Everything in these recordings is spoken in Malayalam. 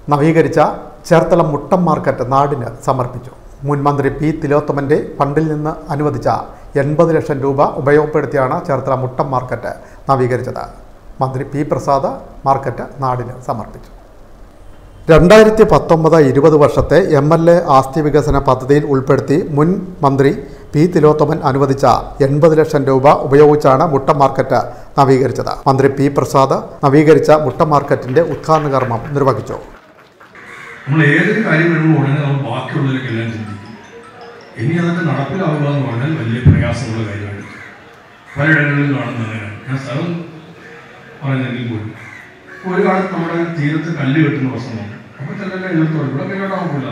നവീകരിച്ച ചേർത്തല മുട്ടം മാർക്കറ്റ് നാടിന് സമർപ്പിച്ചു. മുൻ മന്ത്രി പി തിലോത്തമന്റെ ഫണ്ടിൽ നിന്ന് അനുവദിച്ച 80 ലക്ഷം രൂപ ഉപയോഗപ്പെടുത്തിയാണ് ചേർത്തല മുട്ടം മാർക്കറ്റ് നവീകരിച്ചത്. മന്ത്രി പി പ്രസാദ് മാർക്കറ്റ് നാടിന് സമർപ്പിച്ചു. 2019-20 വർഷത്തെ MLA ആസ്തി വികസന പദ്ധതിയിൽ ഉൾപ്പെടുത്തി മുൻ മന്ത്രി പി തിലോത്തമൻ അനുവദിച്ച 80 ലക്ഷം രൂപ ഉപയോഗിച്ചാണ് മുട്ടം മാർക്കറ്റ് നവീകരിച്ചത്. മന്ത്രി പി പ്രസാദ് നവീകരിച്ച മുട്ടം മാർക്കറ്റിന്റെ ഉദ്ഘാടന കർമ്മം നിർവഹിച്ചു. നമ്മൾ ഏതൊരു കാര്യം വരുമ്പോൾ ഉടനെ നമ്മൾ ബാക്കിയുള്ളവരൊക്കെല്ലാം ചിന്തിക്കും. ഇനി അതൊക്കെ നടപ്പിലാവുക എന്ന് പറഞ്ഞാൽ വലിയ പ്രയാസമുള്ള കാര്യമാണ്. പലയിടങ്ങളിലും കാണുന്നതാണ്. ഞാൻ സ്ഥലം പറയുന്നെങ്കിൽ പോലും ഒരു കാലത്ത് നമ്മുടെ തീരത്ത് കല്ല് കെട്ടുന്ന പ്രശ്നമുണ്ട്. അപ്പോൾ ചിലരെല്ലാം എതിർത്തോളൂ, ഇവിടെ കൈകോട്ടാകുന്നില്ല,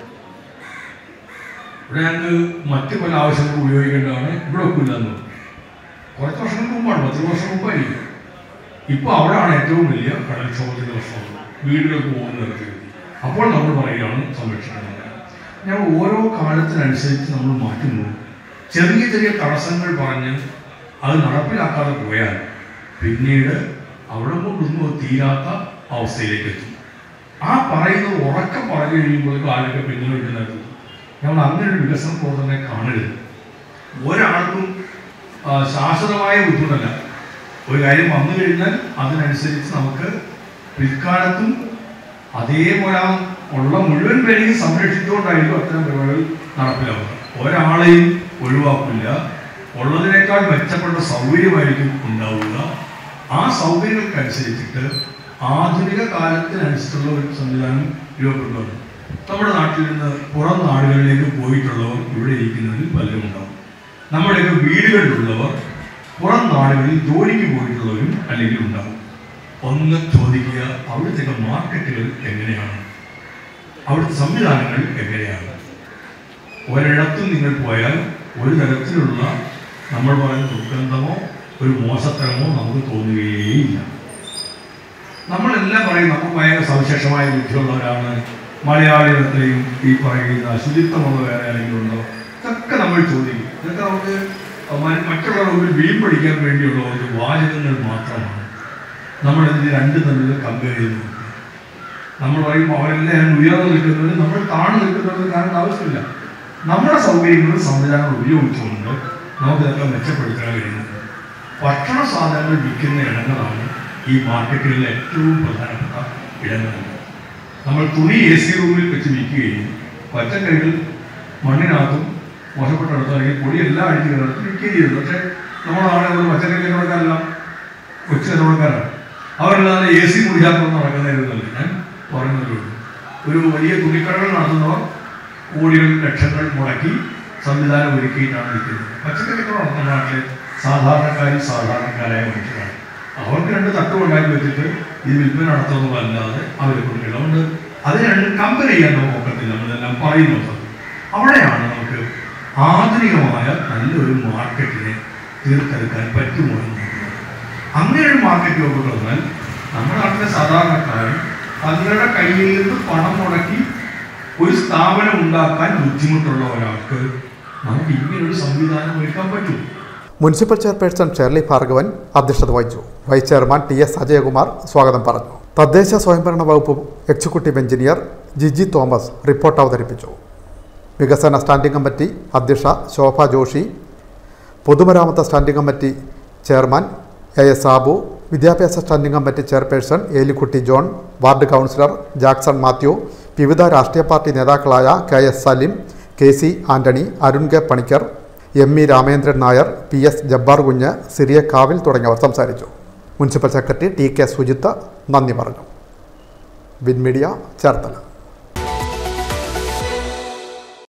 ഇവിടെ ഞങ്ങൾക്ക് മറ്റ് പല ആവശ്യങ്ങൾക്ക് ഉപയോഗിക്കേണ്ടതാണ്, ഇവിടെ ഒക്കില്ല എന്ന്. കുറച്ച് വർഷങ്ങൾക്ക് മുമ്പാണ്, 10 വർഷം മുമ്പായിരിക്കും. ഇപ്പോൾ അവിടെയാണ് ഏറ്റവും വലിയ കടൽക്ഷോഭത്തിൻ്റെ പ്രശ്നമുള്ളത്, വീടുകൾക്ക് പോകുന്ന തരത്തിൽ. അപ്പോൾ നമ്മൾ പറയുകയാണ് സംരക്ഷിക്കുന്നത്. ഞങ്ങൾ ഓരോ കാലത്തിനനുസരിച്ച് നമ്മൾ മാറ്റുന്നു. ചെറിയ ചെറിയ തടസ്സങ്ങൾ പറഞ്ഞ് അത് നടപ്പിലാക്കാതെ പോയാൽ പിന്നീട് അവിടെ കൊണ്ടൊന്നും തീരാത്ത അവസ്ഥയിലേക്ക് എത്തും. ആ പറയുന്നത് ഉറക്കം പറഞ്ഞു കഴിയുമ്പോൾ ആരൊക്കെ പിന്നോട്ട് നടത്തും. നമ്മൾ അങ്ങനെ ഒരു വികസന പ്രവർത്തനം കാണരുത്. ഒരാൾക്കും ശാശ്വതമായ ബുദ്ധിമുട്ടല്ല. ഒരു കാര്യം വന്നു കഴിഞ്ഞാൽ അതിനനുസരിച്ച് നമുക്ക് പിൽക്കാലത്തും അതേപോലെ ഉള്ള മുഴുവൻ പേരെയും സംരക്ഷിച്ചുകൊണ്ടായിരിക്കും അത്തരം പരിപാടികൾ നടപ്പിലാവുക. ഒരാളെയും ഒഴിവാക്കില്ല. ഉള്ളതിനേക്കാൾ മെച്ചപ്പെട്ട സൗകര്യമായിരിക്കും ഉണ്ടാവുക. ആ സൗകര്യങ്ങൾക്കനുസരിച്ചിട്ട് ആധുനിക കാലത്തിനനുസരിച്ചുള്ള ഒരു സംവിധാനം രൂപപ്പെടുന്നു. നമ്മുടെ നാട്ടിൽ നിന്ന് പുറം നാടുകളിലേക്ക് പോയിട്ടുള്ളവർ ഇവിടെ ഇരിക്കുന്നവരിൽ പലരും ഉണ്ടാവും. നമ്മുടെയൊക്കെ വീടുകളിലുള്ളവർ പുറം നാടുകളിൽ ജോലിക്ക് പോയിട്ടുള്ളവരും അല്ലെങ്കിൽ ഉണ്ടാവും. ഒന്ന് ചോദിക്കുക, അവിടുത്തെ മാർക്കറ്റുകൾ എങ്ങനെയാണ്, അവിടുത്തെ സംവിധാനങ്ങൾ എങ്ങനെയാണ്. ഒരിടത്തും നിങ്ങൾ പോയാൽ ഒരു തരത്തിലുള്ള നമ്മൾ പറയുന്ന ദുർഗന്ധമോ ഒരു മോശത്തരമോ നമുക്ക് തോന്നുകയേയില്ല. നമ്മളെല്ലാം പറയും നമുക്ക് ഭയങ്കര സവിശേഷമായ ബുദ്ധിയുള്ളവരാണ്, മലയാളികളെയും ഈ പറയുന്ന ശുചിത്വമുള്ള വേറെ ആരെങ്കിലും ഉണ്ടോ, ഇതൊക്കെ നമ്മൾ ചോദിക്കും. ഇതൊക്കെ നമുക്ക് മറ്റുള്ളവർക്ക് വീമ്പടിക്കാൻ വേണ്ടിയുള്ള ഒരു വാചകങ്ങൾ മാത്രമാണ്. നമ്മളിതിന് രണ്ട് തമ്മിൽ കമ്പയർ ചെയ്ത് നമ്മൾ പറയുമ്പോൾ അവരെല്ലാം ഉയർന്നു നിൽക്കുന്നവർ നമ്മൾ താഴ്ന്നു നിൽക്കുന്നവർ കാണേണ്ട ആവശ്യമില്ല. നമ്മുടെ സൗകര്യങ്ങളും സംവിധാനങ്ങൾ ഉപയോഗിച്ചുകൊണ്ട് നമുക്കിതൊക്കെ മെച്ചപ്പെടുത്താൻ കഴിയുന്നത്. ഭക്ഷണ സാധനങ്ങൾ വിൽക്കുന്ന ഇടങ്ങളാണ് ഈ മാർക്കറ്റുകളിലെ ഏറ്റവും പ്രധാനപ്പെട്ട ഇടങ്ങളുണ്ട്. നമ്മൾ തുണി AC റൂമിൽ വെച്ച് വിൽക്കുകയും പച്ചക്കറികൾ മണ്ണിനകത്തും മോശപ്പെട്ട ഇടത്തല്ലെങ്കിൽ പൊടിയെല്ലാം അടിച്ചു കിടത്ത് വിൽക്കുകയും ചെയ്തു. പക്ഷേ നമ്മളാണെങ്കിൽ പച്ചക്കറി കച്ചവടക്കാരെല്ലാം കൊച്ചു കച്ചവടക്കാരാണ്. അവരെല്ലാം AC മുറിയാത്തൊന്നും നടക്കുന്നതായിരുന്നല്ലോ. ഞാൻ പറയുന്നതേ ഒരു വലിയ തുണിക്കടകൾ നടത്തുന്നവർ കോടികൾ ലക്ഷങ്ങൾ മുടക്കി സംവിധാനം ഒരുക്കിയിട്ടാണ് നിൽക്കുന്നത്. പച്ചക്കറി കച്ചവടം നമ്മുടെ നാട്ടിലെ സാധാരണക്കാരായ മനുഷ്യരാണ്. അവർക്ക് 2 തട്ടുണ്ടാക്കി വെച്ചിട്ട് ഇത് വിൽപ്പന നടത്തുന്നതല്ലാതെ അവരെ കൊടുക്കില്ല. അതുകൊണ്ട് അതിന് രണ്ടും കമ്പയർ ചെയ്യാൻ നമുക്ക് ഒക്കത്തില്ല. നമ്മളെല്ലാം പറയുന്നത് അവിടെയാണ് നമുക്ക് ആധുനികമായ നല്ലൊരു മാർക്കറ്റിനെ തീർത്തെടുക്കാൻ പറ്റുമോ എന്ന് നോക്കുന്നത്. അങ്ങനെ ഒരു മാർക്കറ്റ് കൊണ്ടുവന്നാൽ നമ്മുടെ നാട്ടിലെ സാധാരണക്കാരൻ തങ്ങളുടെ കയ്യിൽ നിന്ന് പണം മുടക്കി ഒരു സ്ഥാപനം ഉണ്ടാക്കാൻ ബുദ്ധിമുട്ടുള്ള ഒരാൾക്ക് നമുക്ക് ഇങ്ങനൊരു സംവിധാനം ഒരുക്കാൻ പറ്റും. മുനിസിപ്പൽ ചെയർപേഴ്സൺ ഷേർലി ഭാർഗവൻ അധ്യക്ഷത വഹിച്ചു. വൈസ് ചെയർമാൻ TS അജയകുമാർ സ്വാഗതം പറഞ്ഞു. തദ്ദേശ സ്വയംഭരണ വകുപ്പ് executive engineer Jiji Thomas report അവതരിപ്പിച്ചു. വികസന സ്റ്റാൻഡിംഗ് കമ്മിറ്റി അധ്യക്ഷ ശോഭ ജോഷി, പൊതുമരാമത്ത് standing committee chairman AS Sabu, വിദ്യാഭ്യാസ standing committee chairperson Elikutty John, ward councillor Jackson Mathew, വിവിധ രാഷ്ട്രീയ പാർട്ടി നേതാക്കളായ KS Salim, KC Antony, Arun K Panicker, ME Ramendran Nair, PS Jabbar Kunju, സിറിയ കാവിൽ തുടങ്ങിയവർ സംസാരിച്ചു. മുനിസിപ്പൽ സെക്രട്ടറി TK സുജിത്ത് നന്ദി പറഞ്ഞു. Win media Cherthala.